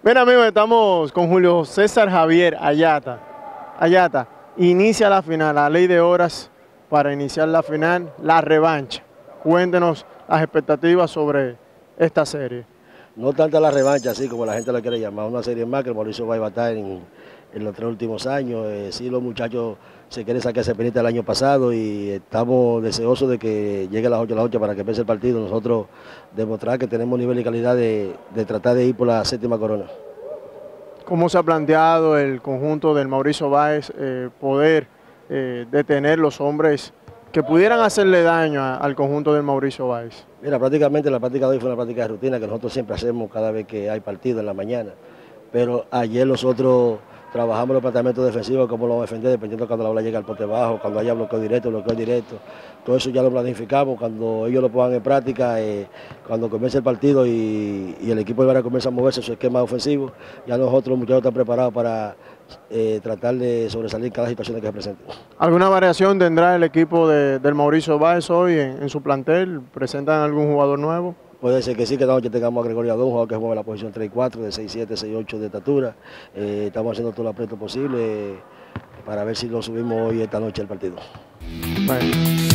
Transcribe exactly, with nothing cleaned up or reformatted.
Bien amigos, estamos con Julio César Javier Ayata. Ayata, inicia la final, la ley de horas para iniciar la final, la revancha. Cuéntenos las expectativas sobre esta serie. No tanta la revancha, así como la gente la quiere llamar, una serie más que el Mauricio va a estar en, en los tres últimos años. Eh, sí, los muchachos se quieren sacar ese penita el año pasado y estamos deseosos de que llegue a las ocho a las ocho para que empiece el partido. Nosotros demostrar que tenemos nivel y calidad de, de tratar de ir por la séptima corona. ¿Cómo se ha planteado el conjunto del Mauricio Báez eh, poder eh, detener los hombres que pudieran hacerle daño a, al conjunto del Mauricio Báez? Mira, prácticamente la práctica de hoy fue una práctica de rutina que nosotros siempre hacemos cada vez que hay partido en la mañana. Pero ayer nosotros trabajamos los planteamientos defensivos, cómo lo vamos a defender, dependiendo de cuando la bola llega al poste bajo, cuando haya bloqueo directo, bloqueo directo. Todo eso ya lo planificamos, cuando ellos lo pongan en práctica, eh, cuando comience el partido y, y el equipo de Ibarra comienza a moverse su esquema ofensivo, ya nosotros los muchachos están preparados para eh, tratar de sobresalir en cada situación que se presente. ¿Alguna variación tendrá el equipo de, del Mauricio Báez hoy en, en su plantel? ¿Presentan algún jugador nuevo? Puede ser que sí, que esta noche tengamos a Gregorio Adón, un jugador que mueve la posición tres y cuatro, de seis siete, seis ocho de estatura. Eh, estamos haciendo todo el aprieto posible eh, para ver si lo subimos hoy esta noche al partido. Bueno.